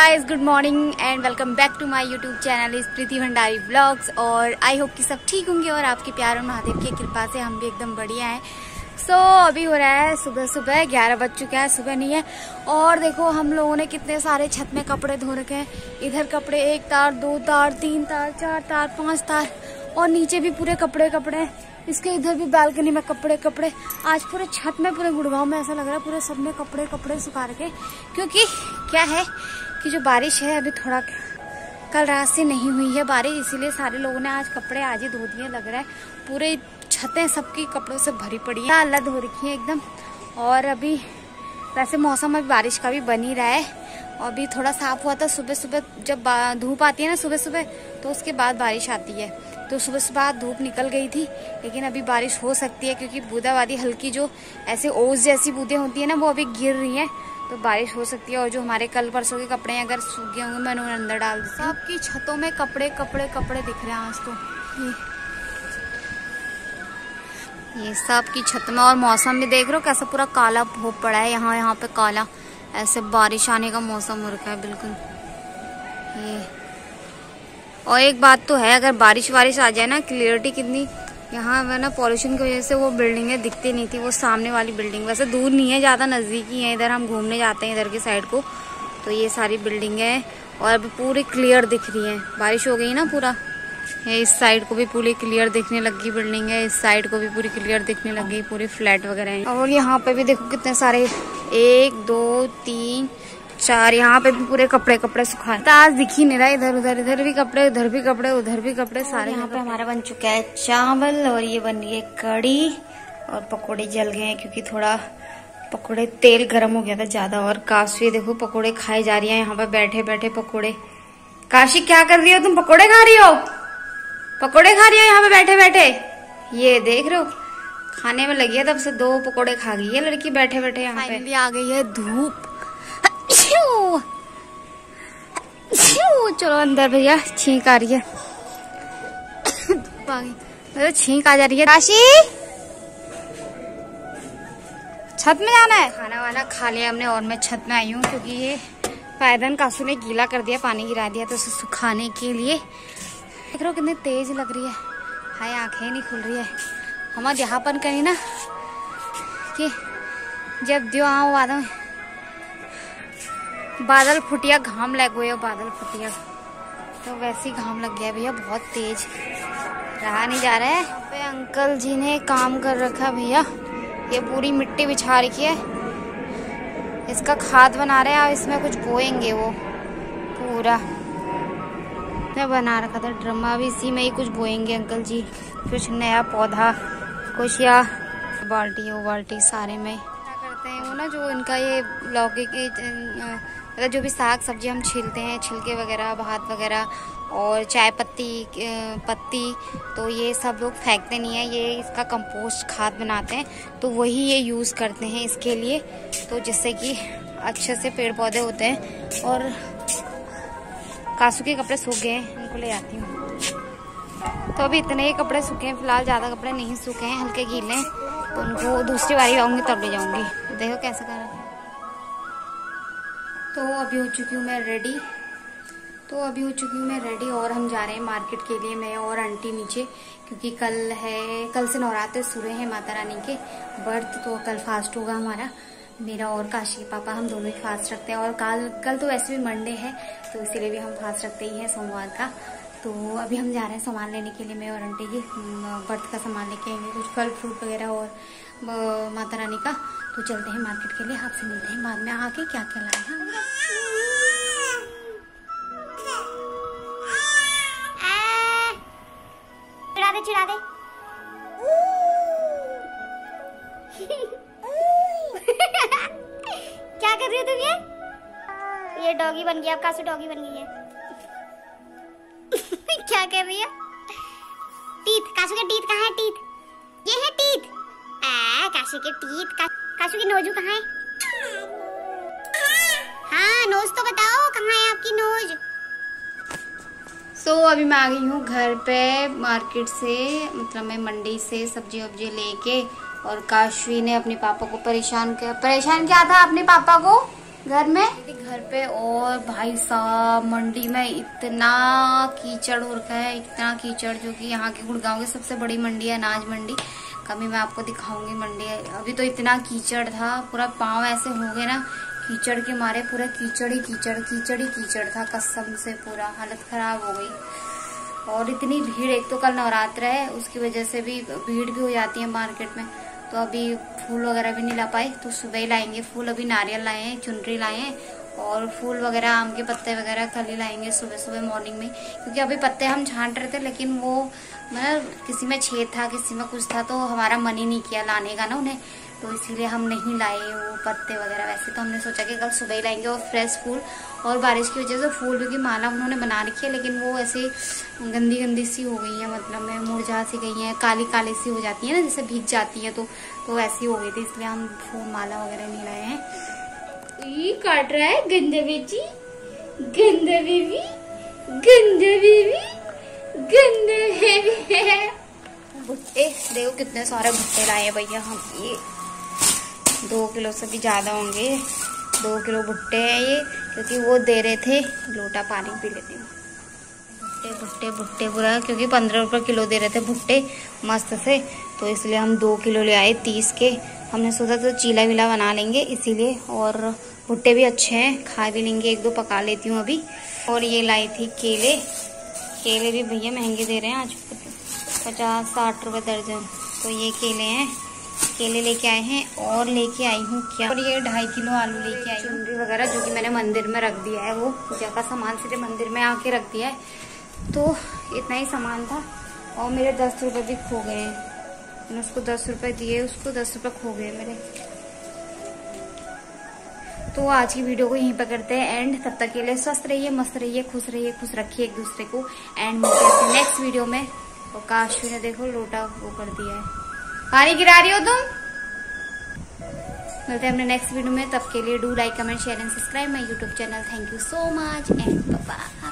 Guys, good morning and welcome back to my YouTube channel is Preeti Bhandari vlogs. और I hope कि सब ठीक होंगे और आपके प्यार और महादेव की कृपा से हम भी एकदम बढ़िया हैं। सो अभी हो रहा है सुबह 11 बज चुका है, सुबह नहीं है। और देखो हम लोगों ने कितने सारे छत में कपड़े धो रखे हैं। इधर कपड़े 1 तार 2 तार 3 तार 4 तार 5 तार और नीचे भी पूरे कपड़े हैं। इसके इधर भी बालकनी में कपड़े। आज पूरे छत में, पूरे गुड़गांव में ऐसा लग रहा है पूरे सब में कपड़े सुखा रखे। क्योंकि क्या है कि जो बारिश है अभी थोड़ा कल रात से नहीं हुई है बारिश, इसीलिए सारे लोगों ने आज कपड़े आज ही धो दिए। लग रहा है पूरे छतें सबकी कपड़ों से भरी पड़ी है, अलग धो रखी है एकदम। और अभी वैसे मौसम अभी बारिश का भी बन ही रहा है। और अभी थोड़ा साफ हुआ था सुबह जब धूप आती है ना सुबह तो उसके बाद बारिश आती है। तो सुबह धूप निकल गई थी, लेकिन अभी बारिश हो सकती है क्योंकि बूंदाबांदी हल्की जो ऐसे ओस जैसी बूंदें होती है ना वो अभी गिर रही हैं, तो बारिश हो सकती है। और जो हमारे कल परसों के कपड़े हैं अगर सूख गए होंगे मैं उन्हें अंदर डाल दूँ। सबकी छतों में कपड़े दिख रहे हैं आज तो। ये सब की छत में। और मौसम भी देख रहे हो कैसा पूरा काला हो पड़ा है, यहाँ पे काला, ऐसे बारिश आने का मौसम हो रखा है बिल्कुल ये। और एक बात तो है, अगर बारिश आ जाए ना, क्लियरिटी कितनी यहाँ है ना, पॉल्यूशन की वजह से वो बिल्डिंगें दिखती नहीं थी। वो सामने वाली बिल्डिंग वैसे दूर नहीं है, ज़्यादा नज़दीकी है। इधर हम घूमने जाते हैं इधर की साइड को, तो ये सारी बिल्डिंगें हैं और अभी पूरी क्लियर दिख रही हैं। बारिश हो गई ना पूरा, ये इस साइड को भी पूरी क्लियर दिखने लगी बिल्डिंग है, इस साइड को भी पूरी क्लियर दिखने लगी, पूरी फ्लैट वगैरह हैं। और यहाँ पे भी देखो कितने सारे 1 2 3 4 यहाँ पे भी पूरे कपड़े सुखाए। तो आज दिख ही नहीं रहा, इधर भी कपड़े, उधर भी कपड़े सारे। यहाँ पे हमारा बन चुका है चावल और ये बन रही है कढ़ी और पकोड़े जल गए हैं क्योंकि थोड़ा पकोड़े तेल गर्म हो गया था ज्यादा। और काशी देखो पकोड़े खाई जा रही है यहाँ पे बैठे पकोड़े। काशी क्या कर रही हो तुम? पकोड़े खा रही हो यहाँ पे बैठे। ये देख रहे हो खाने में लगी है, तब से 2 पकोड़े खा गई है लड़की बैठे यहाँ पे। आ गई है धूप। चलो अंदर भैया, छींक आ रही है। धूप आ गई, छींक आ जा रही है। काशी छत में जाना है, खाना वाना खा लिया हमने और मैं छत में आई हूँ क्योंकि ये पायदान कासू ने गीला कर दिया, पानी गिरा दिया, तो उसे सुखाने के लिए। देख रहे हो कितनी तेज लग रही है, हाय आंखें नहीं खुल रही है। हम यहाँपन कहीं ना कि जब जो आओ बादल फुटिया घाम लग गए, बादल फुटिया तो वैसे ही घाम लग गया भैया, बहुत तेज रहा नहीं जा रहा है। यहाँ पे अंकल जी ने काम कर रखा भैया, ये पूरी मिट्टी बिछा रखी है, इसका खाद बना रहे हैं और इसमें कुछ बोएंगे वो पूरा। मैं बना रखा था ड्रम, भी इसी में ही कुछ बोएंगे अंकल जी, कुछ नया पौधा कुछ, या बाल्टी सारे में क्या करते हैं वो ना, जो इनका ये लौकी की जो भी साग सब्जी हम छीलते हैं, छिलके वगैरह, भात वगैरह और चाय पत्ती, तो ये सब लोग फेंकते नहीं है, ये इसका कंपोस्ट खाद बनाते हैं, तो वही ये यूज़ करते हैं इसके लिए, तो जिससे कि अच्छे से पेड़ पौधे होते हैं। और कासू के कपड़े सूख गए हैं, उनको ले आती हूँ। तो अभी इतने ही कपड़े सूखे हैं फिलहाल, ज़्यादा कपड़े नहीं सूखे हैं, हल्के गीले हैं, तो उनको दूसरी बारी आऊँगी तब ले जाऊँगी। देखो कैसा कर रहा है। तो अभी हो चुकी हूँ मैं रेडी और हम जा रहे हैं मार्केट के लिए, मैं और आंटी नीचे, क्योंकि कल से नवरात्र शुरू है माता रानी के व्रत, तो कल फास्ट होगा हमारा, मेरा और काशी के पापा, हम दोनों ही फास्ट रखते हैं। और कल तो वैसे भी मंडे है, तो इसीलिए भी हम फास्ट रखते ही हैं सोमवार का। तो अभी हम जा रहे हैं सामान लेने के लिए, मैं और आंटी जी व्रत का सामान लेके आएंगे, कुछ फल फ्रूट वगैरह और माता रानी का। तो चलते हैं मार्केट के लिए, आपसे मिलते हैं बाद में आके क्या क्या लाए हैं। चिढ़ा दे क्या कर रही हो तुम? ये डॉगी बन गया, अब कासू डॉगी बन गई है। क्या कर रही है? टीथ, कासू के टीथ कहाँ है? टीथ, ये है टीथ। कासू के टीथ, कासू की नोजू कहाँ है? हाँ नोज तो बताओ, कहाँ है आपकी नोज? अभी मैं आ गई हूँ घर पे मार्केट से, मतलब मैं मंडी से सब्जी वब्जी लेके। और काशवी ने अपने पापा को परेशान किया था अपने पापा को घर में घर पे। और भाई साहब मंडी में इतना कीचड़ हो रखा है, इतना कीचड़, जो कि यहाँ के गुड़गांव की सबसे बड़ी मंडी है, अनाज मंडी। कभी मैं आपको दिखाऊंगी मंडी। अभी तो इतना कीचड़ था, पूरा पाँव ऐसे हो गए ना कीचड़ के मारे, पूरा कीचड़ ही कीचड़, कीचड़ ही कीचड़ था कसम से, पूरा हालत खराब हो गई। और इतनी भीड़, एक तो कल नवरात्र है, उसकी वजह से भी भीड़ भी हो जाती है मार्केट में। तो अभी फूल वगैरह भी नहीं ला पाए, तो सुबह ही लाएंगे फूल। अभी नारियल लाए हैं, चुनरी लाए हैं, और फूल वगैरह, आम के पत्ते वगैरह कल ही लाएंगे सुबह सुबह मॉर्निंग में। क्योंकि अभी पत्ते हम छांट रहे थे, लेकिन वो मतलब किसी में छेद था, किसी में कुछ था, तो हमारा मन ही नहीं किया लाने का ना उन्हें, तो इसीलिए हम नहीं लाए वो पत्ते वगैरह। वैसे तो हमने सोचा कि कल सुबह ही लाएंगे, और फ्रेश फूल। और बारिश की वजह से फूल की माला उन्होंने बना रखी है, लेकिन वो ऐसे गंदी गंदी सी हो गई है, मतलब में मुरझा सी गई है, काली काली सी हो जाती है ना, जैसे भीग जाती है, तो ऐसी हो गई थी, इसलिए हम फूल माला वगैरह नहीं लाए हैं। ये काट रहा है गंदा बेटी, गंदा बेबी, गंदा बेबी, गंदा बेबी है। भुट्टे देखो कितने सारे भुट्टे लाए हैं भैया हम, ये 2 किलो से भी ज्यादा होंगे, 2 किलो भुट्टे हैं ये, क्योंकि वो दे रहे थे। लोटा पानी पी लेती हूँ। भुट्टे भुट्टे भुट्टे पूरा, क्योंकि 15 रुपये किलो दे रहे थे भुट्टे मस्त से, तो इसलिए हम 2 किलो ले आए 30 के। हमने सोचा तो चीला विला बना लेंगे इसीलिए, और भुट्टे भी अच्छे हैं, खा भी लेंगे, 1-2 पका लेती हूँ अभी। और ये लाई थी केले, केले भी भैया महंगे दे रहे हैं आज, 50-60 रुपये दर्जन। तो ये केले हैं, केले लेके आए हैं। और लेके आई हूँ क्या, और ये 2.5 किलो आलू लेके आई, चुनरी वगैरह, जो कि मैंने मंदिर में रख दिया है, वो पूजा का सामान सीधे मंदिर में आके रख दिया है। तो इतना ही सामान था। और मेरे 10 रुपये भी खो गए हैं, मैंने उसको 10 रुपये दिए, उसको 10 रुपये खो गए मेरे। तो आज की वीडियो को यहीं पर करते हैं एंड। तब तक के लिए स्वस्थ रहिए, मस्त रहिए, खुश रखिए एक दूसरे को। एंड मिलते हैं नेक्स्ट वीडियो में। और काशवी ने देखो लोटा वो कर दिया है, पानी गिरा रही हो तुम। मिलते हैं अपने नेक्स्ट वीडियो में, तब के लिए do like, comment, share and subscribe my YouTube channel. Thank you so much and bye.